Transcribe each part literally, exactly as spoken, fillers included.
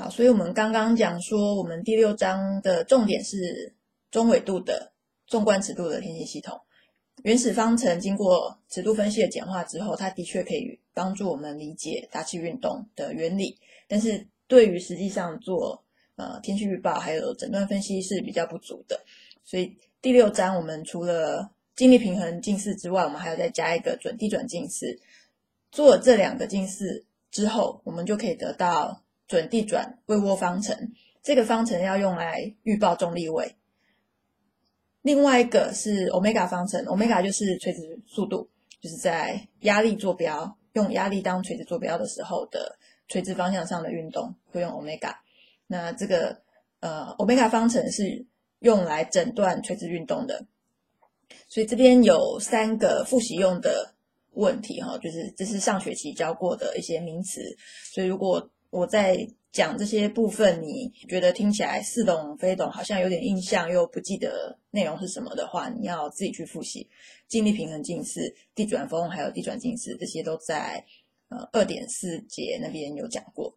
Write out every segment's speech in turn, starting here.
好，所以我们刚刚讲说，我们第六章的重点是中纬度的纵贯尺度的天气系统。原始方程经过尺度分析的简化之后，它的确可以帮助我们理解大气运动的原理，但是对于实际上做呃天气预报还有诊断分析是比较不足的。所以第六章我们除了静力平衡近似之外，我们还要再加一个准地转近似。做了这两个近似之后，我们就可以得到准地转位涡方程。这个方程要用来预报重力位。另外一个是欧米伽方程，欧米伽就是垂直速度，就是在压力坐标，用压力当垂直坐标的时候的垂直方向上的运动会用欧米伽。那这个呃欧米伽方程是用来诊断垂直运动的。所以这边有三个复习用的问题哈，就是这是上学期教过的一些名词，所以如果我在讲这些部分你觉得听起来似懂非懂，好像有点印象又不记得内容是什么的话，你要自己去复习。静力平衡近似、地转风还有地转近似，这些都在呃 二点四 节那边有讲过。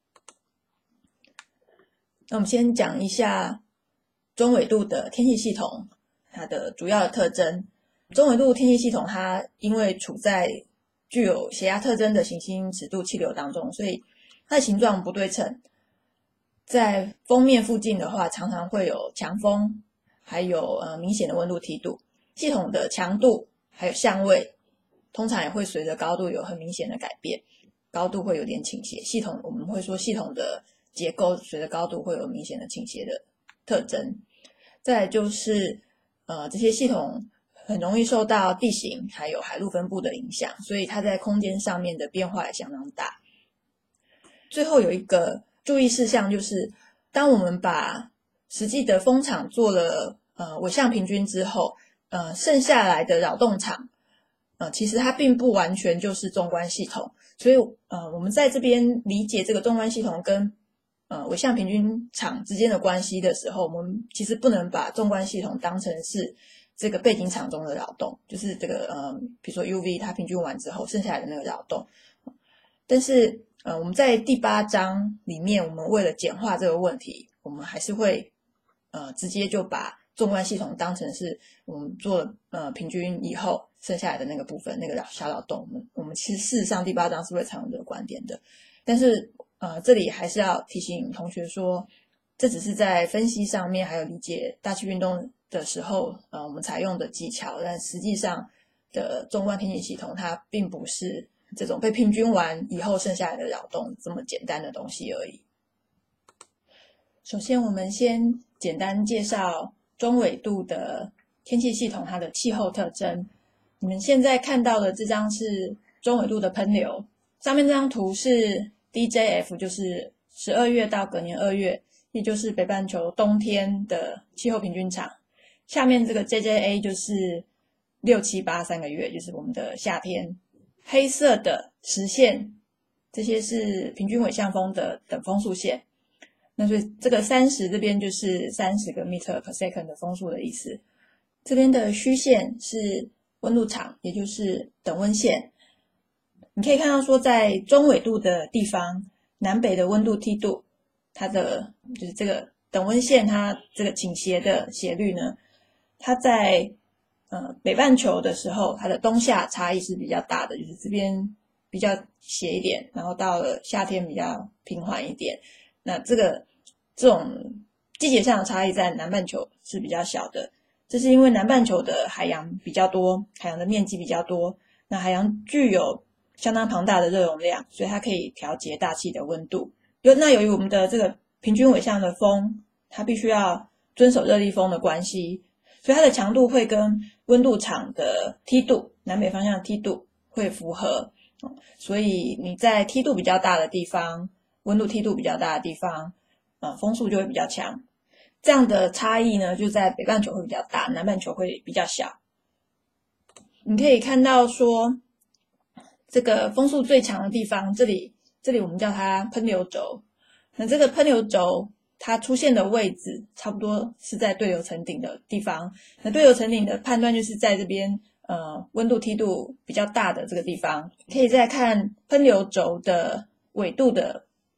那我们先讲一下中纬度的天气系统它的主要的特征。中纬度天气系统它因为处在具有斜压特征的行星尺度气流当中，所以它的形状不对称。在锋面附近的话，常常会有强风，还有呃明显的温度梯度。系统的强度还有相位，通常也会随着高度有很明显的改变，高度会有点倾斜。系统我们会说系统的结构随着高度会有明显的倾斜的特征。再来就是呃这些系统很容易受到地形还有海陆分布的影响，所以它在空间上面的变化也相当大。最后有一个注意事项，就是当我们把实际的风场做了呃纬向平均之后，呃剩下来的扰动场呃其实它并不完全就是纵观系统。所以呃我们在这边理解这个纵观系统跟呃纬向平均场之间的关系的时候，我们其实不能把纵观系统当成是这个背景场中的扰动，就是这个呃比如说 U V 它平均完之后剩下来的那个扰动。但是呃我们在第八章里面，我们为了简化这个问题，我们还是会呃直接就把纵观系统当成是我们做了呃平均以后剩下来的那个部分，那个小扰动。我们我们其实事实上第八章是会采用这个观点的。但是呃这里还是要提醒同学说，这只是在分析上面还有理解大气运动的时候呃我们采用的技巧，但实际上的纵观天气系统它并不是这种被平均完以后剩下来的扰动这么简单的东西而已。首先我们先简单介绍中纬度的天气系统它的气候特征。你们现在看到的这张是中纬度的喷流，上面这张图是 D J F， 就是十二月到隔年二月，也就是北半球冬天的气候平均场。下面这个 J J A 就是六七八三个月，就是我们的夏天。黑色的实线，这些是平均纬向风的等风速线。那所以这个三十这边就是三十个 meter per second 的风速的意思。这边的虚线是温度场，也就是等温线。你可以看到说，在中纬度的地方，南北的温度梯度，它的就是这个等温线，它这个倾斜的斜率呢，它在呃北半球的时候，它的冬夏差异是比较大的，就是这边比较斜一点，然后到了夏天比较平缓一点。那这个这种季节上的差异在南半球是比较小的，这是因为南半球的海洋比较多，海洋的面积比较多，那海洋具有相当庞大的热容量，所以它可以调节大气的温度。那由于我们的这个平均纬向的风，它必须要遵守热力风的关系，所以它的强度会跟温度场的梯度，南北方向的梯度会符合。所以你在梯度比较大的地方，温度梯度比较大的地方，呃，风速就会比较强。这样的差异呢，就在北半球会比较大，南半球会比较小。你可以看到说，这个风速最强的地方，这里这里我们叫它喷流轴。那这个喷流轴它出现的位置差不多是在对流层顶的地方。那对流层顶的判断就是在这边呃温度梯度比较大的这个地方。可以再看喷流轴的纬度的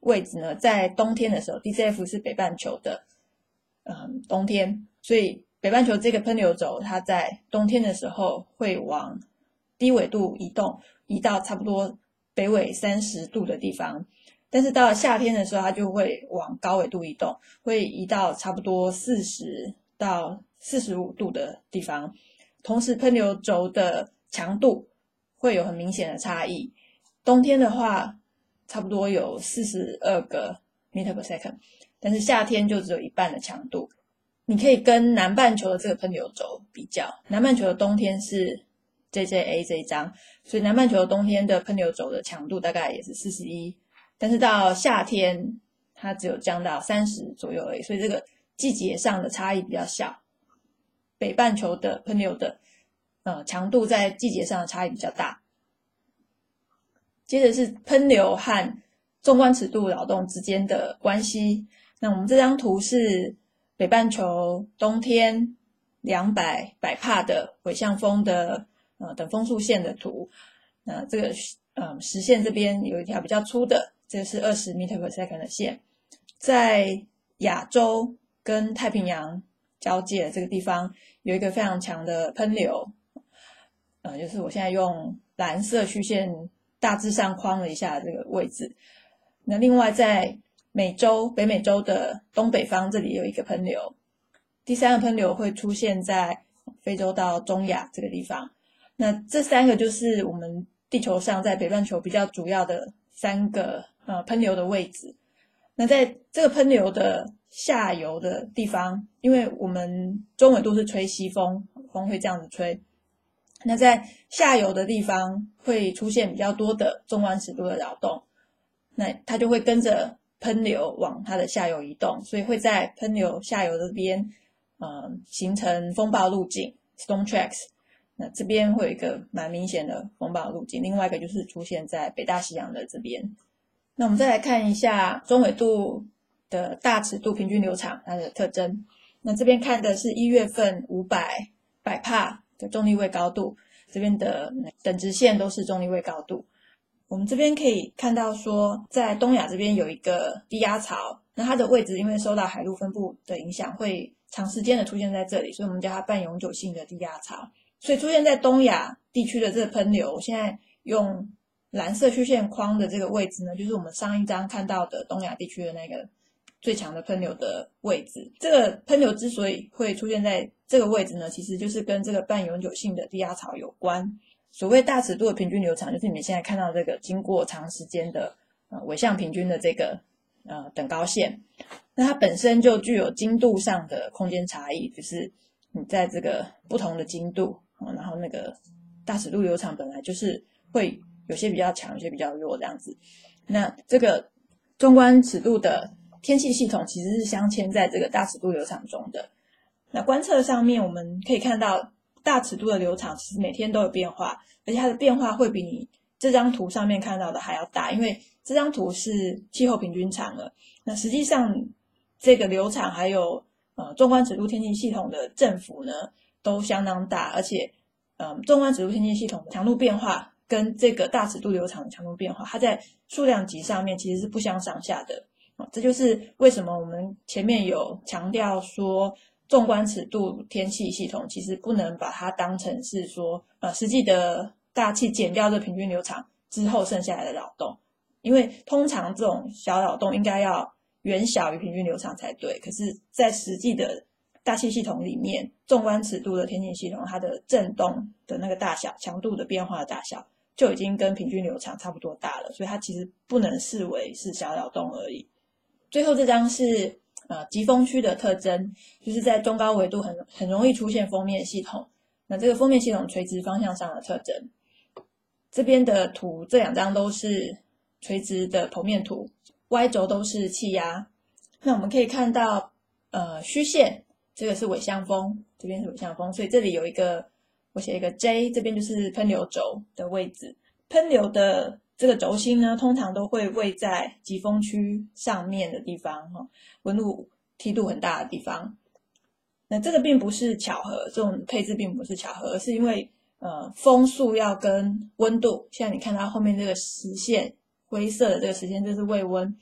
位置呢，在冬天的时候 D C F 是北半球的嗯冬天，所以北半球这个喷流轴它在冬天的时候会往低纬度移动，移到差不多北纬三十度的地方，但是到了夏天的时候它就会往高纬度移动，会移到差不多四十到四十五度的地方，同时喷流轴的强度会有很明显的差异，冬天的话差不多有四十二个 meter per second， 但是夏天就只有一半的强度。你可以跟南半球的这个喷流轴比较，南半球的冬天是 J J A 这一张，所以南半球的冬天的喷流轴的强度大概也是四十一，但是到夏天它只有降到三十左右而已，所以这个季节上的差异比较小。北半球的喷流的呃强度在季节上的差异比较大。接着是喷流和纵观尺度扰动之间的关系。那我们这张图是北半球冬天两百百帕的纬向风的呃等风速线的图。那这个呃实线这边有一条比较粗的，这个是二十 meter per second 的线，在亚洲跟太平洋交界的这个地方有一个非常强的喷流，呃，就是我现在用蓝色虚线大致上框了一下这个位置。那另外在美洲北美洲的东北方这里有一个喷流，第三个喷流会出现在非洲到中亚这个地方。那这三个就是我们地球上在北半球比较主要的三个呃喷流的位置。那在这个喷流的下游的地方，因为我们中纬度是吹西风，风会这样子吹，那在下游的地方会出现比较多的纵观尺度的扰动，那它就会跟着喷流往它的下游移动，所以会在喷流下游这边呃形成风暴路径 storm tracks。 那这边会有一个蛮明显的风暴路径，另外一个就是出现在北大西洋的这边。那我们再来看一下中纬度的大尺度平均流场它的特征。那这边看的是一月份五百百帕的重力位高度，这边的等值线都是重力位高度。我们这边可以看到说，在东亚这边有一个低压槽，那它的位置因为受到海陆分布的影响，会长时间的出现在这里，所以我们叫它半永久性的低压槽。所以出现在东亚地区的这个喷流，我现在用蓝色虚线框的这个位置呢，就是我们上一张看到的东亚地区的那个最强的喷流的位置。这个喷流之所以会出现在这个位置呢，其实就是跟这个半永久性的低压槽有关。所谓大尺度的平均流场，就是你们现在看到这个经过长时间的呃纬向平均的这个呃等高线。那它本身就具有精度上的空间差异，就是你在这个不同的精度，然后那个大尺度流场本来就是会有些比较强，有些比较弱这样子。那这个纵观尺度的天气系统其实是镶嵌在这个大尺度流场中的。那观测上面我们可以看到，大尺度的流场其实每天都有变化，而且它的变化会比你这张图上面看到的还要大，因为这张图是气候平均场了。那实际上这个流场还有呃纵观尺度天气系统的振幅呢都相当大，而且嗯，纵观尺度天气系统的强度变化跟这个大尺度流场的强度变化，它在数量级上面其实是不相上下的。哦，这就是为什么我们前面有强调说，纵观尺度天气系统其实不能把它当成是说呃实际的大气减掉这平均流场之后剩下来的扰动，因为通常这种小扰动应该要远小于平均流场才对，可是在实际的大气系统里面，纵观尺度的天气系统它的振动的那个大小，强度的变化的大小就已经跟平均流场差不多大了，所以它其实不能视为是小扰动而已。最后这张是呃疾风区的特征，就是在中高纬度很很容易出现锋面系统。那这个锋面系统垂直方向上的特征，这边的图这两张都是垂直的剖面图， Y 轴都是气压。那我们可以看到呃虚线，这个是纬向风，这边是纬向风，所以这里有一个我写一个 J， 这边就是喷流轴的位置。喷流的这个轴心呢，通常都会位在疾风区上面的地方，温度梯度很大的地方。那这个并不是巧合，这种配置并不是巧合，而是因为呃风速要跟温度，现在你看到后面这个实线灰色的这个实线，这是位温，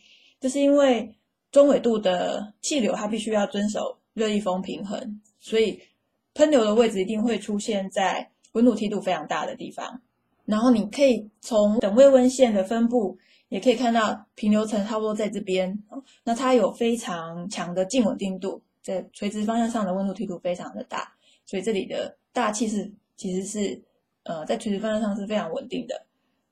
这是因为中纬度的气流它必须要遵守热力风平衡，所以喷流的位置一定会出现在温度梯度非常大的地方。然后你可以从等位温线的分布也可以看到平流层差不多在这边，那它有非常强的静稳定度，在垂直方向上的温度梯度非常的大，所以这里的大气是其实是呃在垂直方向上是非常稳定的。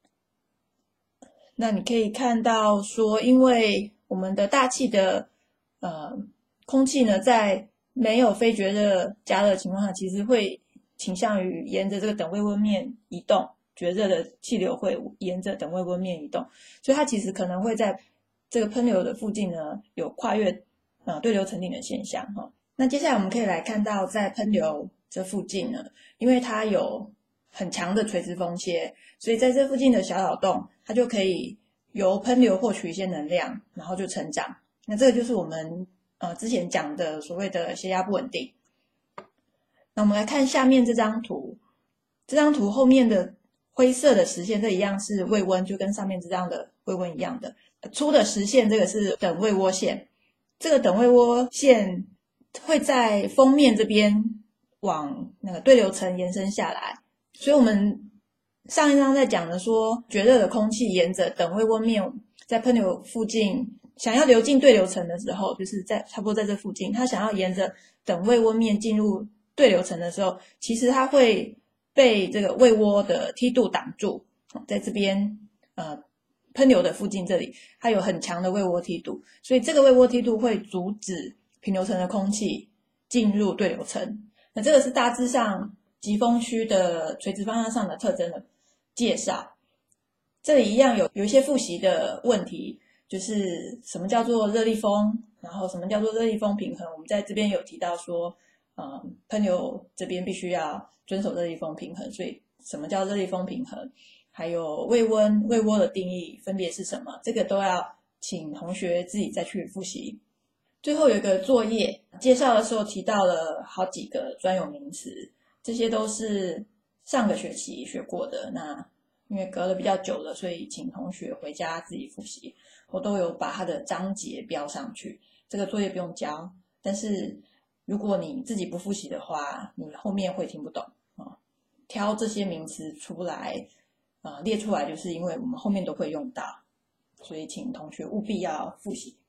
那你可以看到说，因为我们的大气的呃空气呢，在没有非绝热加热的情况下，其实会倾向于沿着这个等位温面移动，绝热的气流会沿着等位温面移动，所以它其实可能会在这个喷流的附近呢有跨越呃对流层顶的现象哈、哦。那接下来我们可以来看到，在喷流这附近呢，因为它有很强的垂直风切，所以在这附近的小扰动，它就可以由喷流获取一些能量，然后就成长。那这个就是我们呃之前讲的所谓的血压不稳定。那我们来看下面这张图，这张图后面的灰色的实线，这一样是位温，就跟上面这张的位温一样的。粗的实线这个是等位涡线，这个等位涡线会在锋面这边往那个对流层延伸下来，所以我们上一章在讲的说，绝热的空气沿着等位温面在喷流附近想要流进对流层的时候，就是在差不多在这附近，它想要沿着等位温面进入对流层的时候，其实它会被这个位涡的梯度挡住，在这边呃喷流的附近这里，它有很强的位涡梯度，所以这个位涡梯度会阻止平流层的空气进入对流层。那这个是大致上疾风区的垂直方向上的特征的介绍。这里一样有有一些复习的问题，就是什么叫做热力风，然后什么叫做热力风平衡。我们在这边有提到说，嗯，喷流这边必须要遵守热力风平衡，所以什么叫热力风平衡？还有位温、位涡的定义分别是什么？这个都要请同学自己再去复习。最后有一个作业，介绍的时候提到了好几个专有名词，这些都是上个学期学过的。那因为隔了比较久了，所以请同学回家自己复习。我都有把它的章节标上去，这个作业不用交。但是如果你自己不复习的话，你后面会听不懂啊。挑这些名词出来，啊，列出来，就是因为我们后面都会用到，所以请同学务必要复习。